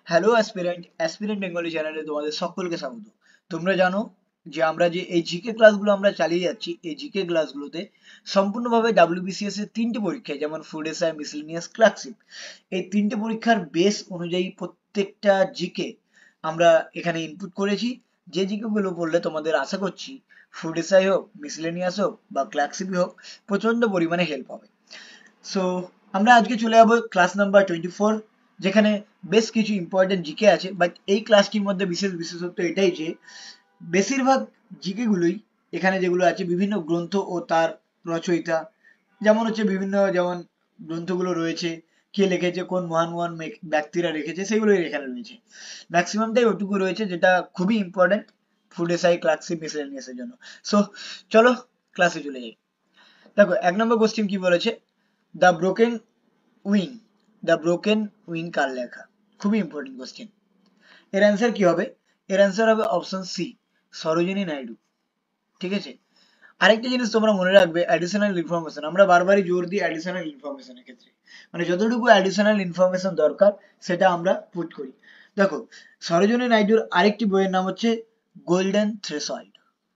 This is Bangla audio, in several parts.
হ্যালো অ্যাসপিরেন্ট বেঙ্গলি চ্যানেলে তোমাদের সকলকে স্বাগত। তোমরা জানো যে আমরা যে এই জিকে ক্লাসগুলো আমরা চালিয়ে যাচ্ছি, এই জিকে ক্লাসগুলোতে সম্পূর্ণভাবে ডাব্লিউবিসিএস এর তিনটে পরীক্ষায়, যেমন ফুড এসআই, মিসেলেনিয়াস, ক্লার্কশিপ, এই তিনটে পরীক্ষার বেস অনুযায়ী প্রত্যেকটা জিকে আমরা এখানে ইনপুট করেছি। যে জিকে গুলো পড়লে তোমাদের আশা করছি ফুড এসআই হোক, মিসেলেনিয়াস হোক বা ক্লার্কশিপই হোক, প্রচন্ড পরিমাণে হেল্প হবে। সো আমরা আজকে চলে যাবো ক্লাস নাম্বার 24, যেখানে বেশ কিছু ইম্পর্টেন্ট জিকে আছে। বাট এই ক্লাসটির মধ্যে বিশেষত্ব এটাই যে বেশিরভাগ জিকে গুলোই এখানে যেগুলো আছে বিভিন্ন গ্রন্থ ও তার রচয়িতা, যেমন হচ্ছে বিভিন্ন যেমন গ্রন্থগুলো রয়েছে, কে লিখেছে, কোন মহান মহান ব্যক্তিরা লিখেছে, সেগুলোই এখানে রয়েছে। ম্যাক্সিমামটাই ওটুকু রয়েছে যেটা খুবই important food SI, clerkship, miscellaneous এর জন্য। সো চলো ক্লাসে চলে যাই। দেখো 1 নম্বর কোশ্চেন কি বলেছে, the Broken Wing, the Broken Wing কার লেখা? খুবই ইম্পর্টেন্ট কোশ্চেন। এর অ্যান্সার কি হবে? এর অ্যান্সার হবে অপশন সি, সরোজিনী নাইডু। ঠিক আছে। আরেকটা জিনিস তোমরা মনে রাখবে, অ্যাডিশনাল ইনফরমেশন, আমরা বারবারই জোর দিই অ্যাডিশনাল ইনফরমেশনের ক্ষেত্রে, মানে যতটুকু অ্যাডিশনাল ইনফরমেশন দরকার সেটা আমরা পুট করি। দেখো, সরোজিনী নাইডুর আরেকটি বইয়ের নাম হচ্ছে গোল্ডেন থ্রেশহোল্ড।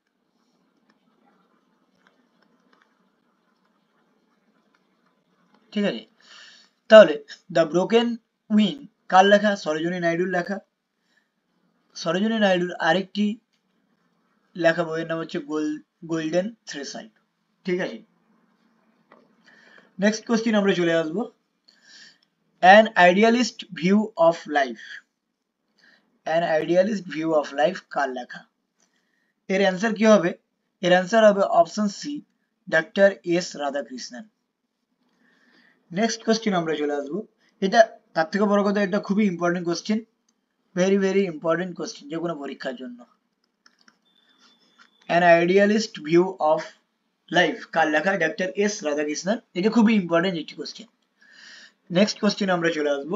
ঠিক আছে। তাহলে দ্য ব্রোকেন উইং কার লেখা? সরোজিনী নাইডুর লেখা। সরোজিনী নাইডুর আরেকটি লেখা বইয়ের নাম হচ্ছে গোল্ডেন থ্রেশহোল্ড। ঠিক আছে। নেক্সট কোশ্চিন আমরা চলে আসবো, an idealist view of life, an idealist view of life কার লেখা? এর অ্যান্সার কি হবে? এর অ্যান্সার হবে option C, doctor S Radhakrishnan. Next question আমরা চলে আসবো, এটা তার থেকে বড় কথা, এটা খুবই important question, very very important question যে কোনো পরীক্ষার জন্য। An idealist view of life কার লেখা? Doctor S Radhakrishnan. এটা খুবই ইম্পর্টেন্ট একটি কোশ্চিন। নেক্সট কোশ্চিন আমরা চলে আসবো,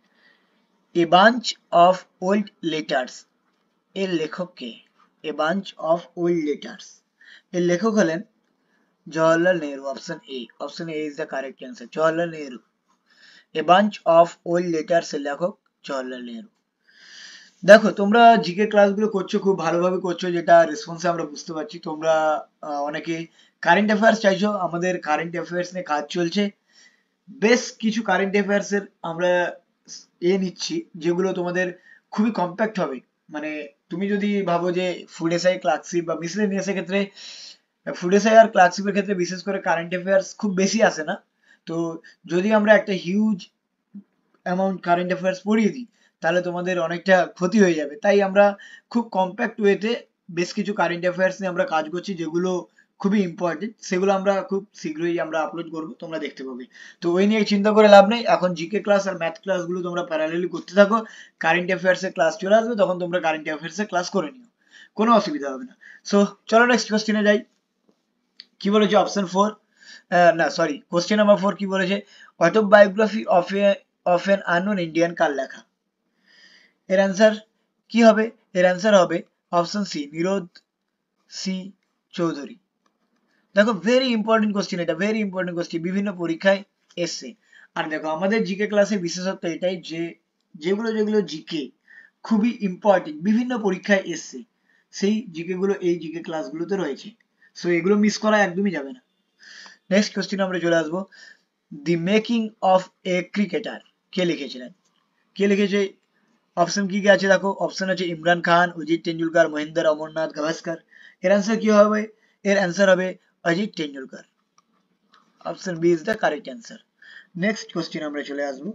a bunch of old letters এর লেখক কে? A bunch of old letters এর লেখক হলেন Jawaharlal Nehru. Option A, option A is the correct answer, Jawaharlal Nehru. A bunch of old letters এর লেখক জওহরলাল নেহরু। দেখো, তোমরা জিকে ক্লাসগুলো করছো, খুব ভালোভাবে করছো, যেটা রেসপন্সে আমরা বুঝতে পারছি। তোমরা অনেকে কারেন্ট অ্যাফেয়ার্স চাইছো, আমাদের কারেন্ট অ্যাফেয়ার্স নিয়ে কাজ চলছে। বেশ কিছু কারেন্ট অ্যাফেয়ার্স এর আমরা নিচ্ছি, যেগুলো তোমাদের খুবই কম্প্যাক্ট হবে। মানে তুমি যদি ভাবো যে ফুড এসআই, ক্লার্কশিপ বা মিসেলেনিয়াস এর ক্ষেত্রে, ফুড এসআই আর ক্লার্কশিপের ক্ষেত্রে বিশেষ করে কারেন্ট অ্যাফেয়ার্স খুব বেশি আসে না, তো যদি আমরা একটা হিউজ অ্যামাউন্ট কারেন্ট অ্যাফেয়ার্স পড়িয়ে দিই, তাহলে তোমাদের অনেকটা ক্ষতি হয়ে যাবে। তাই আমরা খুব কম্প্যাক্ট ওয়েতে বেশ কিছু কারেন্ট অ্যাফেয়ার্স নিয়ে আমরা কাজ করছি, যেগুলো খুবই ইম্পর্টেন্ট। সেগুলো আমরা খুব শীঘ্রই আমরা আপলোড করব, তোমরা দেখতে পাবে। তো ওই নিয়ে চিন্তা করে লাভ নেই, এখন জিকে ক্লাস আর ম্যাথ ক্লাসগুলো তোমরা প্যারালালি করতে থাকো। কারেন্ট অ্যাফেয়ার্স এর ক্লাস চলে আসবে, তখন তোমরা কারেন্ট অ্যাফেয়ার্স এর ক্লাস করে নিও, কোনো অসুবিধা হবে না। সো চলো নেক্সট কোশ্চেনে যাই। কি বলেছে অপশন ফোর, না সরি, কোশ্চেন নাম্বার 4 কি বলেছে, autobiography of an unknown Indian কার লেখা? এর অ্যান্সার কি হবে? এর অ্যান্সার হবে option C, Nirad C Chaudhuri. দেখো, ভেরি ইম্পর্টেন্ট কোশ্চেন, এটা ভেরি ইম্পর্টেন্ট কোশ্চেন, বিভিন্ন পরীক্ষায় এসছে। আর দেখো, আমাদের জিকে ক্লাসের বিশেষত্ব এটাই যে যেগুলো যেগুলো জিকে খুবই ইম্পর্টেন্ট, বিভিন্ন পরীক্ষায় এসছে, সেই জিকে গুলো এই জিকে ক্লাসগুলোতে রয়েছে। সো এগুলো মিস করা একদমই যাবে না। নেক্সট কোশ্চেন আমরা চলে আসবো, the making of a cricketer কে লিখেছিলেন? কে লিখেছে? অপশন কি কি আছে দেখো, অপশন আছে ইমরান খান, অজিত টেন্ডুলকার, মহেন্দ্র অমরনাথ গাভাস্কর। এর অ্যান্সার কি হবে? এর অ্যান্সার হবে Ajit Tendulkar. Option B is the correct answer. Next question আমরা চলে আসবো,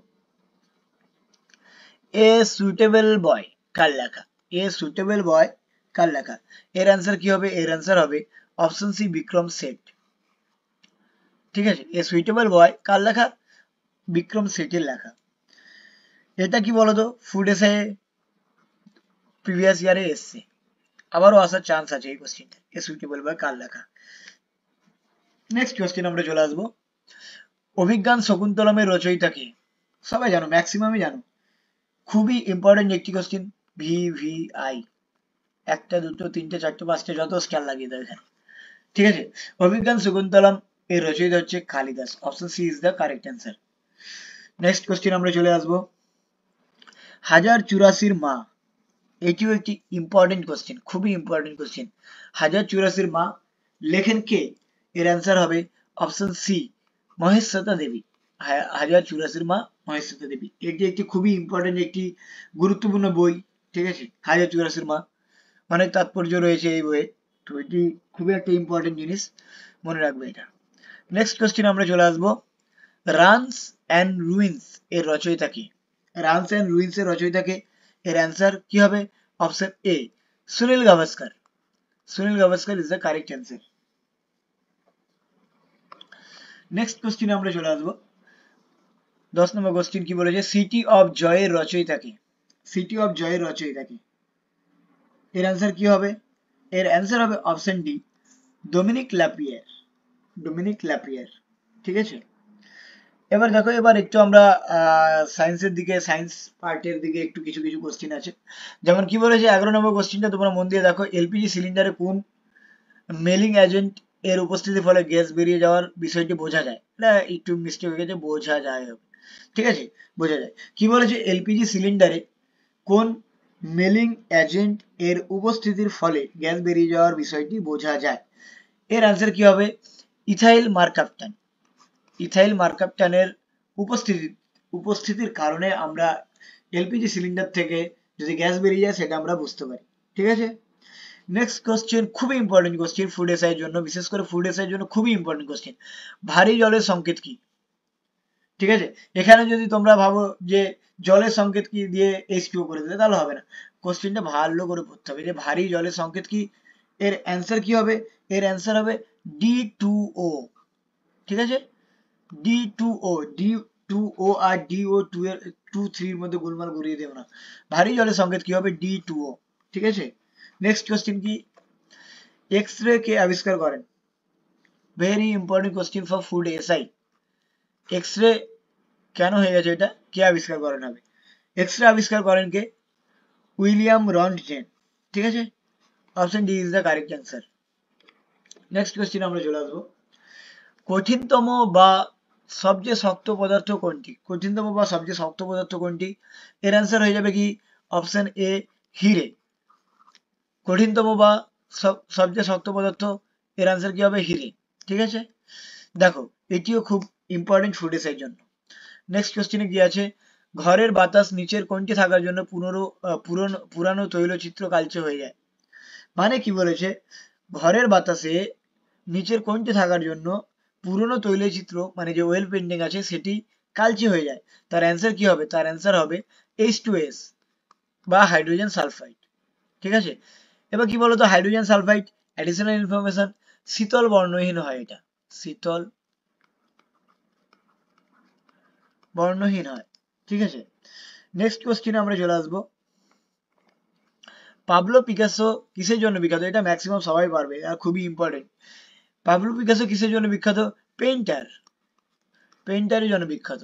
এ সুইটেবল বয় কার লেখা? এ সুইটেবল বয় কার লেখা? এর অ্যান্সার কি হবে? এর অ্যান্সার হবে অপশন সি, বিক্রম সেঠ। ঠিক আছে, এ সুইটেবল বয় কার লেখা? বিক্রম সেঠের লেখা। এটা কি বলতো, ফুড এসে প্রিভিয়াস ইয়ারে এসছে, আবারও আসার চান্স আছে এই কোশ্চেনটা, এ সুইটেবল বয় কার লেখা। নেক্সট কোশ্চেন আমরা চলে আসবো, অভিজ্ঞান শকুন্তলমের রচয়িতা কে? সবাই জানো, ম্যাক্সিমামই জানো, খুবই ইম্পর্টেন্ট একটি কোশ্চেন, VVI, একটা দুটো তিনটে চারটে পাঁচটা যত স্টার লাগিয়ে দাও এখানে। ঠিক আছে, অভিজ্ঞান শকুন্তলম এর রচয়িতা হচ্ছে Kalidas. Option C is the correct answer. Next question আমরা চলে আসবো, হাজার চুরাশির মা, এটিও একটি ইম্পর্টেন্ট কোশ্চেন, খুবই ইম্পর্টেন্ট কোশ্চেন। হাজার চুরাশির মা লেখেন কে? এর অ্যান্সার হবে অপশন সি, মহেশ্বেতা দেবী। হাজার চুরাশির মা মহেশ্বেতা দেবী, এটি একটি খুবই ইম্পর্টেন্ট একটি গুরুত্বপূর্ণ বই, ঠিক আছে। হাজার চুরাশির মা, অনেক তাৎপর্য রয়েছে এই বইয়ে, তো এটি খুবই একটা ইম্পর্টেন্ট জিনিস, মনে রাখবে এটা। নেক্সট কোশ্চেন আমরা চলে আসবো, রানস অ্যান্ড রুইন্স এর রচয়িতা কে? রানস অ্যান্ড রুইন্স এর রচয়িতা কে? এর অ্যান্সার কি হবে? Option A, Sunil Gavaskar. Sunil Gavaskar is the correct answer. Next question আমরা চলে আসবো, 10 নম্বর কোশ্চেন কি বলেছে, সিটি অফ জয়ের রচয়িতা কে? সিটি অফ জয়ের রচয়িতা কে? এর অ্যান্সার কি হবে? এর অ্যান্সার হবে option D, Dominique Lapierre. Dominique Lapierre, ঠিক আছে। এবার দেখো, এবার একটু আমরা সায়েন্সের দিকে, সায়েন্স পার্টের দিকে একটু কিছু কিছু কোশ্চেন আছে। যেমন কি বলেছে 11 নম্বর কোশ্চেনটা তোমরা মন দিয়ে দেখো, এলপিজি সিলিন্ডারে কোন মেলিং এজেন্ট এর উপস্থিতির ফলে গ্যাস বেরিয়ে যাওয়ার বিষয়টি বোঝা যায়? এটা একটু মিস্টেক হয়ে গেছে, বোঝা যায় হবে, ঠিক আছে, বোঝা যায়। কি বলেছে, এলপিজি সিলিন্ডারে কোন মেলিং এজেন্ট এর উপস্থিতির ফলে গ্যাস বেরিয়ে যাওয়ার বিষয়টি বোঝা যায়? এর অ্যান্সার কি হবে? ইথাইল মারকাপটান। ইথাইল মারকাপটানের উপস্থিতির কারণে আমরা এলপিজি সিলিন্ডার থেকে যদি গ্যাস বেরিয়ে যায় সেটা আমরা বুঝতে পারি, ঠিক আছে। নেক্সট কোশ্চেন, খুবই ইম্পর্টেন্ট কোশ্চেন ফুড এসআই এর জন্য, বিশেষ করে ফুড এসআই এর জন্য খুবই ইম্পর্টেন্ট কোশ্চেন। ভারী জলের সংকেত কি? ঠিক আছে, এখানে যদি তোমরা ভাবো যে জলের সংকেত কি দিয়ে এইচকিউ করে দিলে, তাহলে হবে না। কোশ্চেনটা ভালো করে পড়তে হবে, যে ভারী জলের সংকেত কি? এর অ্যান্সার কি হবে? এর অ্যান্সার হবে D2O, ঠিক আছে, D2O। D2O আর DO2 এর 2-3 এর মধ্যে গোলমাল করিয়ে দেব না। ভারী জলের সংকেত কি হবে? D2O, ঠিক আছে। নেক্সট কোশ্চেন কি, এক্স রে কে আবিষ্কার করেন? Very important question for food SI. X ray কেন হয়ে গেছে এটা, কে আবিষ্কার করেন হবে? এক্স রে আবিষ্কার করেন কে? উইলিয়াম রন্টজেন, ঠিক আছে। Option D is the correct answer. Next question আমরা চলে আসবো, কঠিনতম বা সবচেয়ে শক্ত পদার্থ কোনটি? কঠিনতম বা সবচেয়ে শক্ত পদার্থ কোনটি? এর অ্যান্সার হয়ে যাবে কি? অপশন এ, হিরে। কঠিনতম বা সবচেয়ে শক্ত পদার্থ, এর অ্যান্সার কি হবে? হিরে, ঠিক আছে। দেখো, এটিও খুব ইম্পর্টেন্ট ফুড এসআই এর জন্য। নেক্সট কোশ্চেনে কি আছে, ঘরের বাতাস নিচের কোনটি থাকার জন্য পুরানো তৈলচিত্র কালচে হয়ে যায়? মানে কি বলেছে, ঘরের বাতাসে নিচের কোনটি থাকার জন্য পুরনো তৈলচিত্র মানে যে ওয়েল পেন্টিং আছে সেটি কালচে হয়ে যায়? তার অ্যান্সার কি হবে? তার অ্যান্সার হবে H2S বা হাইড্রোজেন সালফাইড, ঠিক আছে। এবার কি বলতো, হাইড্রোজেন সালফাইড, অ্যাডিশনাল ইনফরমেশন, শীতল বর্ণহীন হয়, এটা শীতল বর্ণহীন হয়, ঠিক আছে। নেক্সট কোশ্চেনে আমরা চলে আসবো, পাবলো পিকাসো কিসের জন্য বিখ্যাত? এটা ম্যাক্সিমাম সবাই পারবে আর খুবই ইম্পর্টেন্ট। পাবলো পিকাসো কিসের জন্য বিখ্যাত? পেইন্টার, পেইন্টারের জন্য বিখ্যাত।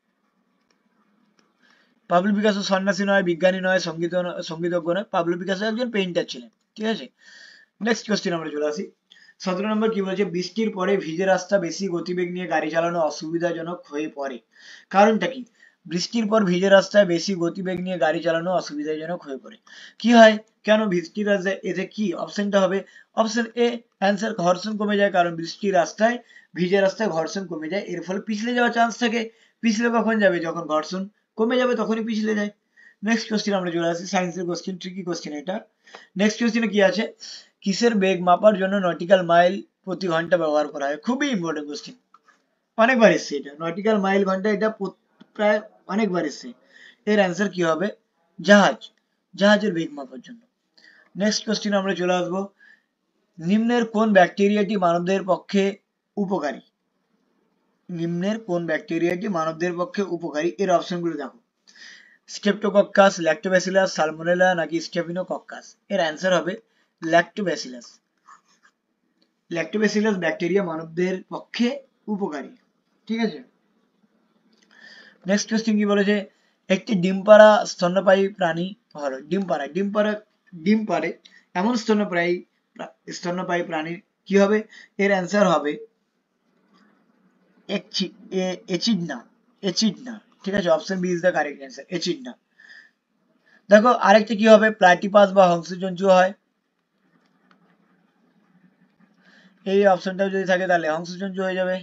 পাবলো পিকাসো সন্ন্যাসী নয়, বিজ্ঞানী নয়, সঙ্গীতজ্ঞ নয়, পাবলো পিকাসো একজন পেইন্টার ছিলেন, ঠিক আছে। নেক্সট কোশ্চেন আমরা চলে আসি, 17 নম্বর কি বলেছে, বৃষ্টির পরে ভিজে রাস্তা বেশি গতিবেগ নিয়ে গাড়ি চালানো অসুবিধাজনক হয়ে পড়ে, কারণটা কি? বৃষ্টির পর ভিজে রাস্তায় বেশি গতিবেগ নিয়ে গাড়ি চালানো অসুবিধাজনক হয়ে পড়ে, কি হয়, কেন বৃষ্টির রাস্তায়? এতে কি অপশনটা হবে? অপশন এ, অ্যান্সার ঘর্ষণ কমে যায়, কারণ বৃষ্টির রাস্তায় ভিজে রাস্তায় ঘর্ষণ কমে যায়, এর ফলে পিছলে যাওয়ার চান্স থাকে। পিছলে কখন যাবে? যখন ঘর্ষণ কমে যাবে তখনই পিছলে যায়। নেক্সট কোশ্চেন আমরা চলে আসি, সায়েন্সের কোশ্চেন, ট্রিকি কোশ্চেন এটা। নেক্সট কোশ্চেনে কি আছে, কিসের বেগ মাপার জন্য নটিক্যাল মাইল প্রতি ঘন্টা ব্যবহার করা হয়? খুবই ইম্পর্টেন্ট কোশ্চেন, অনেকবার এসছে এটা, নটিক্যাল মাইল ঘন্টা, এটা প্রায় অনেকবার এসছে। এর অ্যান্সার কি হবে? জাহাজ, জাহাজের বেগ মাপার জন্য। নেক্সট কোশ্চেন আমরা চলে আসবো, নিম্নের কোন ব্যাকটেরিয়াটি মানবদের পক্ষে উপকারী? নিম্নের কোন ব্যাকটেরিয়াটি মানবদের পক্ষে উপকারী? এর অপশনগুলো দেখো, স্ট্রেপ্টোকক্কাস, ল্যাক্টোব্যাসিলাস, সালমোনেলা নাকি স্টেফিনোকক্কাস? এর অ্যান্সার হবে ল্যাক্টোব্যাসিলাস। ল্যাক্টোব্যাসিলাস ব্যাকটেরিয়া মানবদের পক্ষে উপকারী, ঠিক আছে। নেক্সট কোশ্চেন কি বলেছে, একটি ডিম পাড়া স্তন্যপায়ী প্রাণী হলো, ডিম পাড়ে এমন স্তন্যপায়ী প্রাণীর কি হবে? এর অ্যান্সার হবে এচিডনা, এচিডনা, ঠিক আছে। Option B is the correct answer, echidna. দেখো আরেকটা কি হবে, প্লাটিপাস বা হংসজন্তু হয়, এই অপশনটাও যদি থাকে তাহলে হংসজন্তু হয়ে যাবে।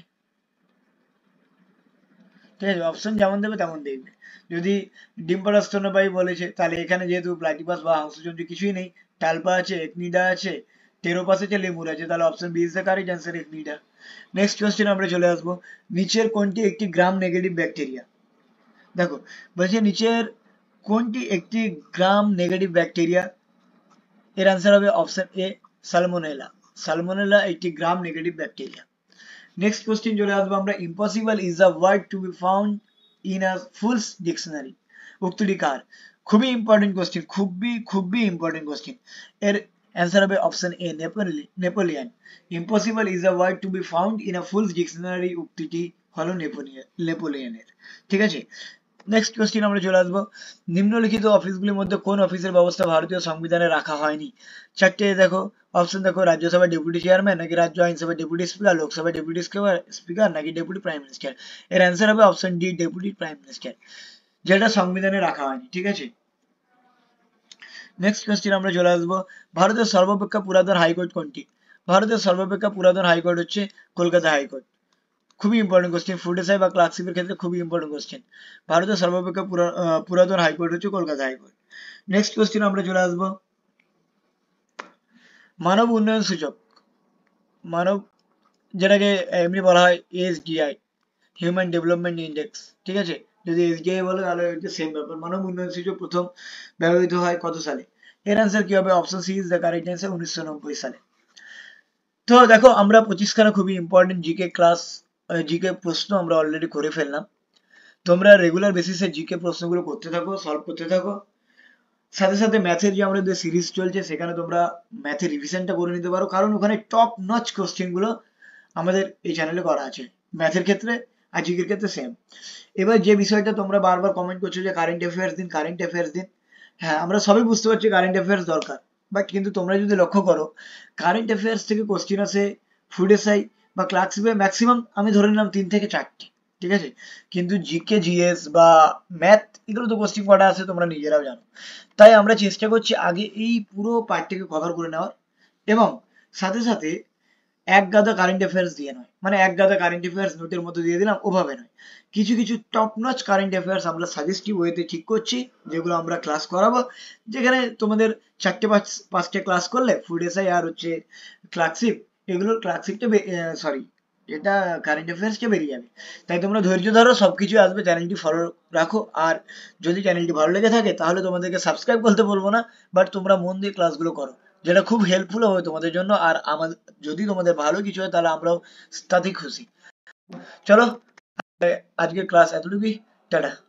ঠিক আছে, অপশন যেমন দেবে তেমন দেখবে। যদি ডিম্পরাস স্তন্যপায়ী বলেছে তাহলে এখানে যেহেতু প্লাটিপাস বা হংসজন্তু কিছুই নেই, টালপা আছে, একনিডা আছে, টেরোপাস আছে, লেমুর আছে, তাহলে option B is the correct answer, একনিডা। নেক্সট কোশ্চেন আমরা চলে আসবো, নিচের কোনটি একটি গ্রাম নেগেটিভ ব্যাকটেরিয়া? দেখো বলছে নিচের কোনটি একটি গ্রাম নেগেটিভ ব্যাকটেরিয়া? এর অ্যান্সার হবে অপশন এ, সালমোনেলা। সালমোনেলা একটি gram negative bacteria. Next question চলে আসবো আমরা, impossible is a word to be found in a fool's dictionary, উক্তিটি কার? খুবই ইম্পর্টেন্ট কোশ্চেন, খুবই ইম্পর্টেন্ট কোশ্চেন। এর অ্যান্সার হবে option A, Napoleon. Impossible is a word to be found in a fool's dictionary, উক্তিটি হলো নেপোলিয়ানের। ঠিক আছে, নেক্সট কোশ্চেন আমরা চলে আসবো, নিম্নলিখিত অফিসগুলির মধ্যে কোন অফিসের ব্যবস্থা ভারতীয় সংবিধানে রাখা হয়নি? চারটে দেখো অপশন, দেখো রাজ্যসভার ডেপুটি চেয়ারম্যান, নাকি রাজ্য আইনসভার ডেপুটি স্পিকার, লোকসভার ডেপুটি স্পিকার, নাকি ডেপুটি প্রাইম মিনিস্টার। এর অ্যান্সার হবে option D, deputy prime minister, যেটা সংবিধানে রাখা হয়নি। ঠিক আছে, নেক্সট কোশ্চেন আমরা চলে আসবো, ভারতের সর্বাপেক্ষা পুরাতন হাইকোর্ট কোনটি? ভারতের সর্বাপেক্ষা পুরাতন হাইকোর্ট হচ্ছে কলকাতা হাইকোর্ট। খুবই ইম্পর্টেন্ট কোশ্চেন, ফুড এসআই বা ক্লার্কশিপের ক্ষেত্রে খুবই ইম্পর্টেন্ট কোশ্চেন। ভারতের সর্বাপেক্ষা পুরাতন হাইকোর্ট হচ্ছে কলকাতা হাইকোর্ট। নেক্সট কোশ্চেন আমরা চলে আসবো, মানব উন্নয়ন সূচক, মানব যেটাকে এমনি বলা হয় এসডিআই, হিউম্যান ডেভেলপমেন্ট ইন্ডেক্স। ঠিক আছে, যদি এসডিআই বলে তাহলে হচ্ছে সেম ব্যাপার। মানব উন্নয়ন সূচক প্রথম ব্যবহৃত হয় কত সালে? এর অ্যান্সার কি হবে? Option C is the correct answer, 1990 সালে। তো দেখো আমরা 25খানা খুবই ইম্পর্টেন্ট জিকে ক্লাস, জিকে প্রশ্ন আমরা অলরেডি করে ফেললাম। তোমরা রেগুলার বেসিসে জিকে প্রশ্নগুলো করতে থাকো, সলভ করতে থাকো। সাথে সাথে ম্যাথের যে আমাদের সিরিজ চলছে সেখানে তোমরা ম্যাথের রিভিশনটা করে নিতে পারো, কারণ ওখানে টপ নচ কোশ্চেন গুলো আমাদের এই চ্যানেলে করা আছে ম্যাথের ক্ষেত্রে, আর জিকের ক্ষেত্রে সেম। এবার যে বিষয়টা তোমরা বারবার কমেন্ট করছো যে কারেন্ট অ্যাফেয়ার্স দিন, কারেন্ট অ্যাফেয়ার্স দিন, হ্যাঁ আমরা সবই বুঝতে পারছি কারেন্ট অ্যাফেয়ার্স দরকার, বাট কিন্তু তোমরা যদি লক্ষ্য করো কারেন্ট অ্যাফেয়ার্স থেকে কোশ্চেন আসে ফুড এসআই বা ক্লার্কশিপে ম্যাক্সিমাম আমি ধরে নিলাম 3 থেকে 4টি। ঠিক আছে, কিন্তু জিকে জিএস বা ম্যাথ এগুলো তো কোশ্চেন কটা আছে তোমরা নিজেরাও জানো। তাই আমরা চেষ্টা করছি আগে এই পুরো পার্টটিকে কভার করে নেওয়ার, এবং সাথে সাথে এক গাদা কারেন্ট অ্যাফেয়ার্স দিয়ে নয়, মানে এক গাদা কারেন্ট অ্যাফেয়ার্স নোটের মধ্যে দিয়ে দিলাম ওভাবে নয়, কিছু কিছু টপ নচ কারেন্ট অ্যাফেয়ার্স আমরা সাজেস্টিভ ওয়েতে ঠিক করছি, যেগুলো আমরা ক্লাস করাবো, যেখানে তোমাদের 4-5টে ক্লাস করলে ফুড এসআই আর হচ্ছে ক্লার্কশিপ, এগুলোর ক্লার্কশিপটা সরি এটা কারেন্ট অ্যাফেয়ার্সটা বেরিয়ে যাবে। তাই তোমরা ধৈর্য ধরো, সবকিছু আসবে, চ্যানেলটি ফলো রাখো। আর যদি চ্যানেলটি ভালো লেগে থাকে তাহলে তোমাদেরকে সাবস্ক্রাইব করতে বলবো না, বাট তোমরা মন দিয়ে ক্লাসগুলো করো, যেটা খুব হেল্পফুল হবে তোমাদের জন্য। আর আমাদের যদি তোমাদের ভালো কিছু হয় তাহলে আমরাও তাতেই খুশি। চলো আজকে ক্লাস এতটুকুই, টাটা।